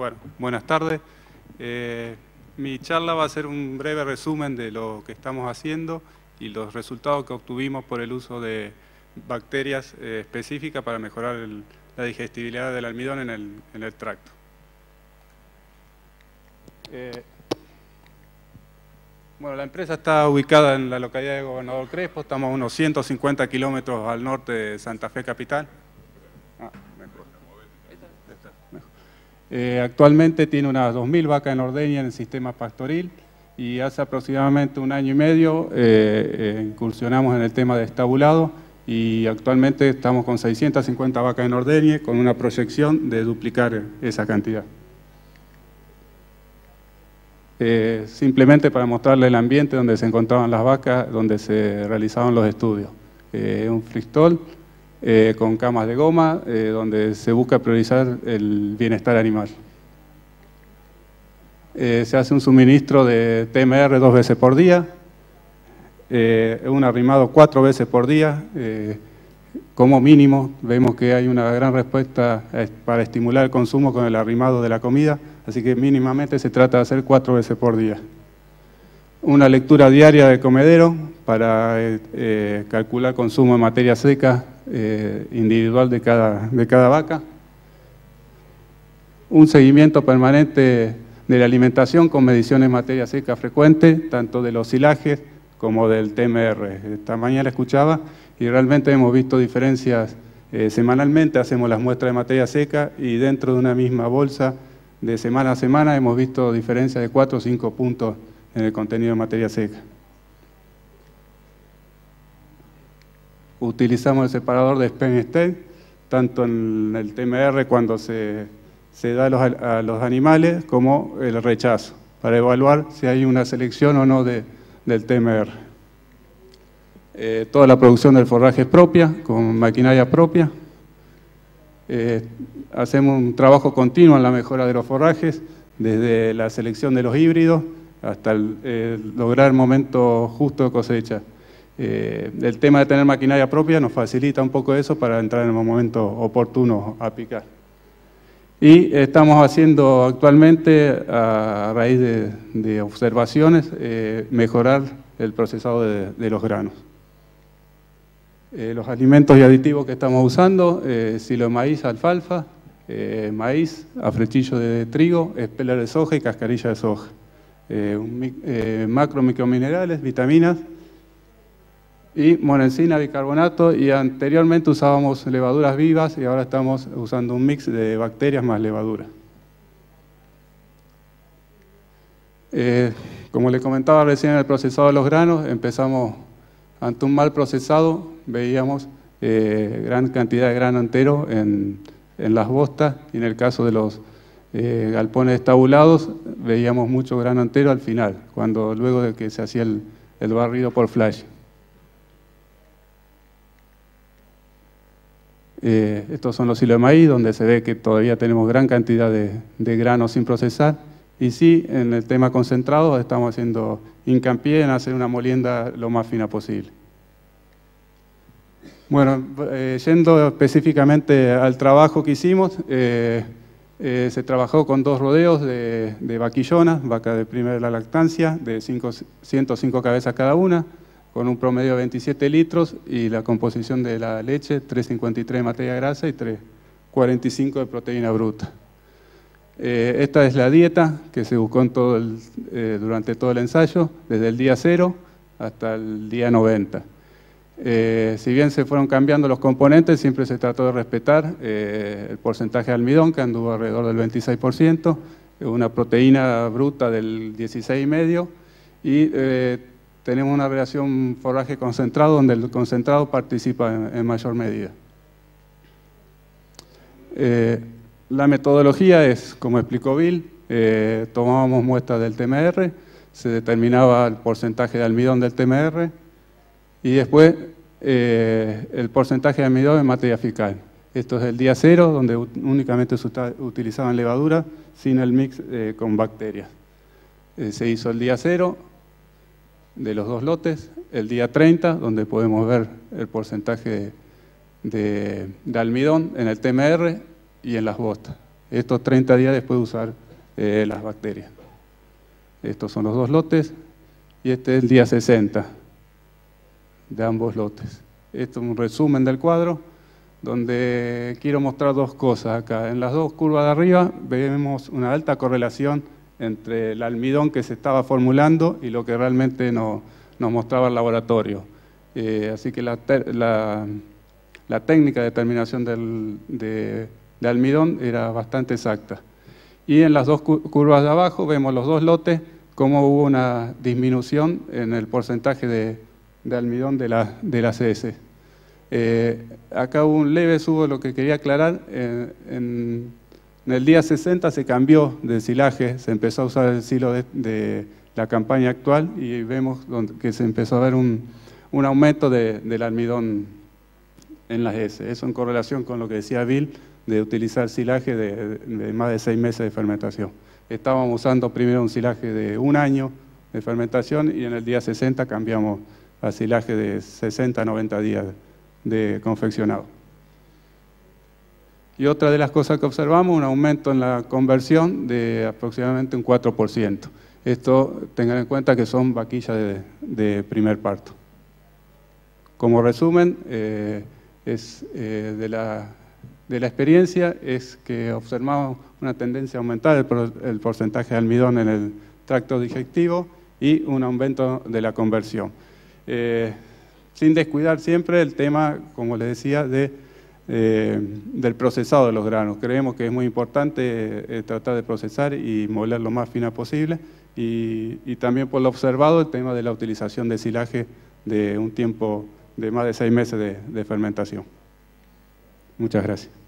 Bueno, buenas tardes. Mi charla va a ser un breve resumen de lo que estamos haciendo y los resultados que obtuvimos por el uso de bacterias específicas para mejorar la digestibilidad del almidón en el tracto. Bueno, la empresa está ubicada en la localidad de Gobernador Crespo, estamos a unos 150 kilómetros al norte de Santa Fe capital. Actualmente tiene unas 2.000 vacas en ordeña en el sistema pastoril y hace aproximadamente un año y medio incursionamos en el tema de estabulado y actualmente estamos con 650 vacas en ordeña con una proyección de duplicar esa cantidad. Simplemente para mostrarle el ambiente donde se encontraban las vacas, donde se realizaban los estudios. Un fristol con camas de goma, donde se busca priorizar el bienestar animal. Se hace un suministro de TMR 2 veces por día, un arrimado 4 veces por día, como mínimo. Vemos que hay una gran respuesta para estimular el consumo con el arrimado de la comida, así que mínimamente se trata de hacer 4 veces por día. Una lectura diaria del comedero para calcular consumo de materia seca individual de cada vaca. Un seguimiento permanente de la alimentación con mediciones de materia seca frecuente, tanto de los silajes como del TMR. Esta mañana escuchaba y realmente hemos visto diferencias semanalmente, hacemos las muestras de materia seca y dentro de una misma bolsa de semana a semana hemos visto diferencias de 4 o 5 puntos en el contenido de materia seca. Utilizamos el separador de Spen-Stein, tanto en el TMR cuando se da a los animales, como el rechazo, para evaluar si hay una selección o no del TMR. Toda la producción del forraje es propia, con maquinaria propia. Hacemos un trabajo continuo en la mejora de los forrajes, desde la selección de los híbridos hasta lograr el momento justo de cosecha. El tema de tener maquinaria propia nos facilita un poco eso para entrar en el momento oportuno a picar. Y estamos haciendo actualmente, a raíz de observaciones, mejorar el procesado de los granos. Los alimentos y aditivos que estamos usando, silo de maíz, alfalfa, maíz, afrechillo de trigo, espeler de soja y cascarilla de soja. Macro microminerales, vitaminas y monensina, bicarbonato, y anteriormente usábamos levaduras vivas y ahora estamos usando un mix de bacterias más levadura. Como le comentaba recién en el procesado de los granos, empezamos ante un mal procesado, veíamos gran cantidad de grano entero en las bostas y en el caso de los galpones estabulados veíamos mucho grano entero al final, luego de que se hacía el barrido por flash. Estos son los silos de maíz, donde se ve que todavía tenemos gran cantidad de granos sin procesar. Y sí, en el tema concentrado estamos haciendo hincapié en hacer una molienda lo más fina posible. Bueno, yendo específicamente al trabajo que hicimos, se trabajó con 2 rodeos de vaquillonas, vaca de primera lactancia, de 105 cabezas cada una, con un promedio de 27 litros y la composición de la leche, 3,53 de materia grasa y 3,45 de proteína bruta. Esta es la dieta que se buscó durante todo el ensayo, desde el día 0 hasta el día 90. Si bien se fueron cambiando los componentes, siempre se trató de respetar el porcentaje de almidón, que anduvo alrededor del 26%, una proteína bruta del 16,5% y tenemos una relación forraje concentrado, donde el concentrado participa en mayor medida. La metodología es, como explicó Bill, tomábamos muestras del TMR, se determinaba el porcentaje de almidón del TMR y después el porcentaje de almidón en materia fecal. Esto es el día 0, donde únicamente se utilizaban levadura sin el mix con bacterias. Se hizo el día 0 de los 2 lotes, el día 30, donde podemos ver el porcentaje de almidón en el TMR y en las bostas. Estos 30 días después de usar las bacterias. Estos son los dos lotes y este es el día 60 de ambos lotes. Esto es un resumen del cuadro donde quiero mostrar dos cosas acá. En las dos curvas de arriba vemos una alta correlación entre el almidón que se estaba formulando y lo que realmente nos mostraba el laboratorio. Así que la técnica de determinación de almidón era bastante exacta. Y en las dos curvas de abajo vemos los dos lotes, cómo hubo una disminución en el porcentaje de almidón de la CS. Acá hubo un leve subo, lo que quería aclarar, en el día 60 se cambió de silaje, se empezó a usar el silo de la campaña actual y vemos que se empezó a ver un aumento del almidón en las S. Eso en correlación con lo que decía Bill, de utilizar silaje de más de 6 meses de fermentación. Estábamos usando primero un silaje de 1 año de fermentación y en el día 60 cambiamos a silaje de 60 a 90 días de confeccionado. Y otra de las cosas que observamos, un aumento en la conversión de aproximadamente un 4%. Esto, tengan en cuenta que son vaquillas de primer parto. Como resumen, de la experiencia es que observamos una tendencia a aumentar el porcentaje de almidón en el tracto digestivo y un aumento de la conversión. Sin descuidar siempre el tema, como les decía, del procesado de los granos. Creemos que es muy importante tratar de procesar y moler lo más fina posible y también por lo observado el tema de la utilización de silaje de un tiempo de más de 6 meses de fermentación. Muchas gracias.